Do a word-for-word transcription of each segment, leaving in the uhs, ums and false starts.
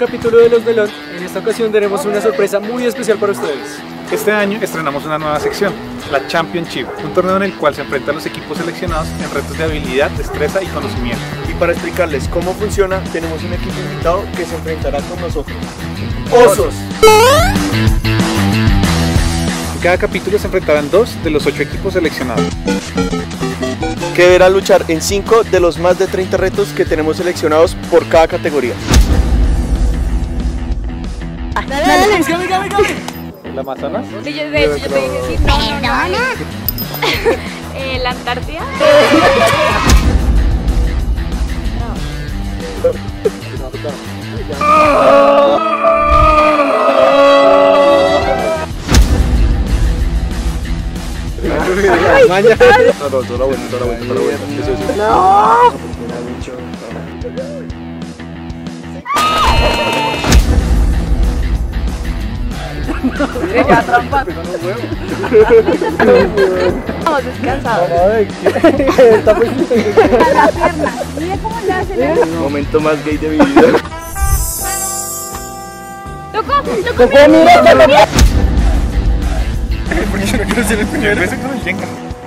capítulo de Los Velón. En esta ocasión tenemos una sorpresa muy especial para ustedes. Este año estrenamos una nueva sección, la Championship, un torneo en el cual se enfrentan los equipos seleccionados en retos de habilidad, destreza y conocimiento. Y para explicarles cómo funciona, tenemos un equipo invitado que se enfrentará con nosotros. ¡Osos! En cada capítulo se enfrentarán dos de los ocho equipos seleccionados, que deberá luchar en cinco de los más de treinta retos que tenemos seleccionados por cada categoría. Dale, dale, dale, come, come, come. ¿El Amazonas? Sí, yo, de hecho, yo te dije sí, no, no, no. eh, ¿La Antártida? Maña. No, no, toda la vuelta, toda la vuelta, toda la vuelta. Eso, eso. No. Mire, ya trampa. Estamos descansados. Está pues. A la pierna. Mira cómo le hace el Momento más gay de mi vida. ¡Tocó! ¡Tocó! ¡Mira! ¿Por qué yo no quiero ser el primero? Ese con el Jenga.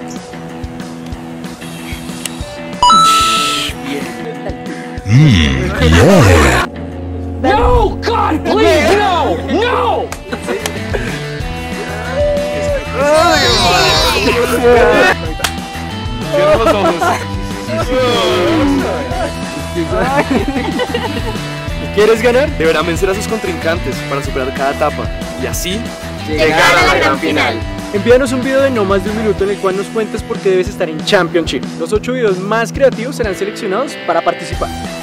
Mmm, yeah. No, God, please, no, no! Cierra los ojos. ¿Quieres ganar? Deberá vencer a sus contrincantes para superar cada etapa y así llegar a la gran final. Envíanos un video de no más de un minuto en el cual nos cuentes por qué debes estar en Championship. Los ocho videos más creativos serán seleccionados para participar.